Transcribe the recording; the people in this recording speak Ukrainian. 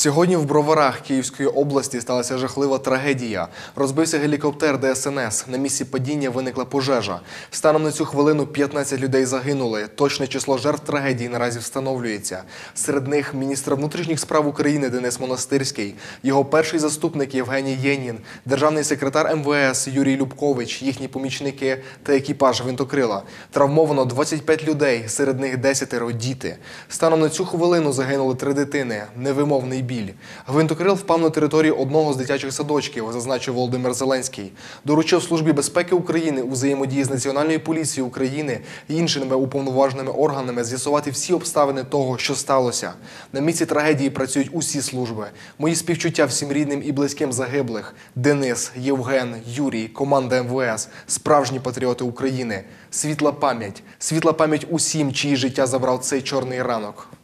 Сьогодні в Броварах Київської області сталася жахлива трагедія. Розбився гелікоптер ДСНС. На місці падіння виникла пожежа. Станом на цю хвилину 15 людей загинули. Точне число жертв трагедії наразі встановлюється. Серед них міністр внутрішніх справ України Денис Монастирський, його перший заступник Євгеній Єнін, державний секретар МВС Юрій Любкович, їхні помічники та екіпаж гвинтокрила. Травмовано 25 людей, серед них 10 – діти. Станом на цю хвилину загинули 3 дитини. Невимовний біль. Гвинтокрил впав на території одного з дитячих садочків, зазначив Володимир Зеленський. Доручив Службі безпеки України у взаємодії з Національною поліцією України і іншими уповноваженими органами з'ясувати всі обставини того, що сталося. На місці трагедії працюють усі служби. Мої співчуття всім рідним і близьким загиблих. Денис, Євген, Юрій, команда МВС – справжні патріоти України. Світла пам'ять усім, чиї життя забрав цей чорний ранок.